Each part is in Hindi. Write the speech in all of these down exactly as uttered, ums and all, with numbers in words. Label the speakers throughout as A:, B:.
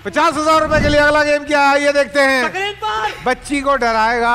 A: पचास हजार रुपए के लिए अगला गेम क्या है ये देखते हैं। बच्ची को डराएगा।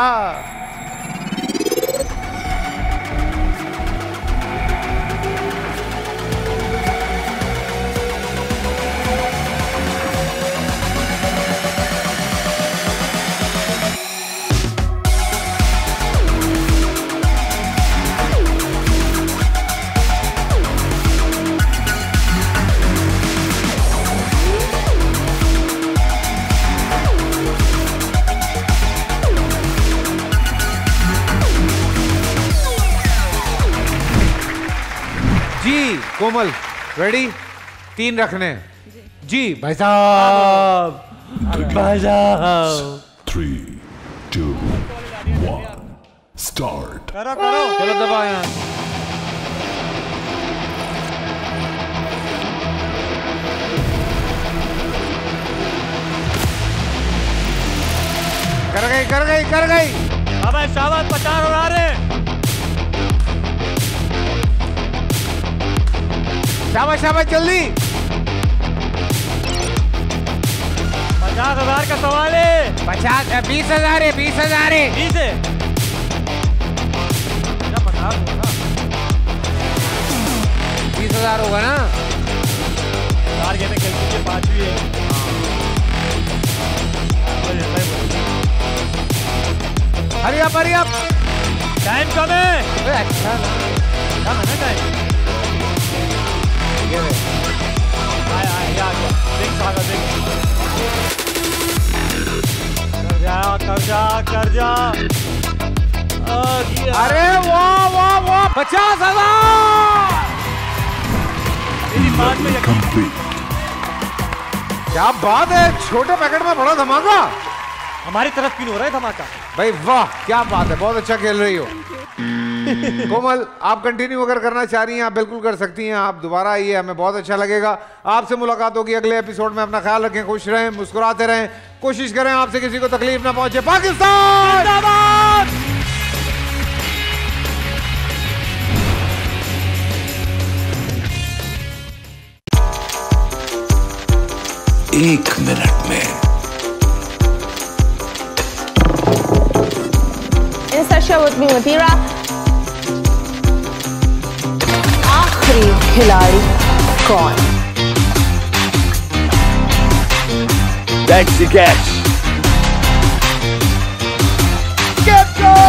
A: कोमल रेडी? तीन रखने जी भाई साहब। भाई साहब
B: थ्री टू वन स्टार्ट।
A: करो करो चलो दबाओ यहाँ। कर गई कर गई कर गई।
C: अब शाबाश पचास उड़ा रहे।
A: शाबाश शाबाश जल्दी।
C: पचास हजार का सवाल है।
A: पचास बीस हजार है। बीस हजार है।
C: बीस है क्या? पचास होगा।
A: बीस हजार होगा ना।
C: चार गेमें खेल चुके, पांचवी है।
A: Hurry up hurry up.
C: Time कम है।
A: अच्छा
C: कम है ना टाइम।
A: ये
C: आया आया आ गया। देख सागा देख। कर जा कर जा कर जा।
A: अरे वाह वाह वाह पचास हजार।
C: मेरी बात में यकीन।
A: क्या बात है, छोटे पैकेट में बड़ा धमाका।
C: हमारी तरफ क्यों हो रहा है धमाका?
A: भाई वाह क्या बात है, बहुत अच्छा खेल रही हो। कोमल आप कंटिन्यू अगर करना चाह रही हैं आप बिल्कुल कर सकती हैं। आप दोबारा आइए, हमें बहुत अच्छा लगेगा। आपसे मुलाकात होगी अगले एपिसोड में। अपना ख्याल रखें, खुश रहें, मुस्कुराते रहें, कोशिश करें आपसे किसी को तकलीफ ना पहुंचे। पाकिस्तान जिंदाबाद।
B: एक मिनट में
D: Share with me Mathira. आखिरी खिलाड़ी कौन?
E: That's the catch.
A: Get go!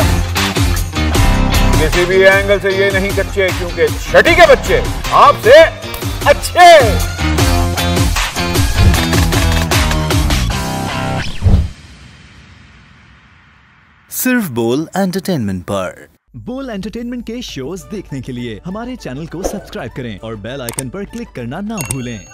E: किसी भी एंगल से ये नहीं कच्चे, क्योंकि छठी के बच्चे आपसे अच्छे।
F: सिर्फ बोल एंटरटेनमेंट पर।
G: बोल एंटरटेनमेंट के शोज देखने के लिए हमारे चैनल को सब्सक्राइब करें और बेल आइकन पर क्लिक करना ना भूलें।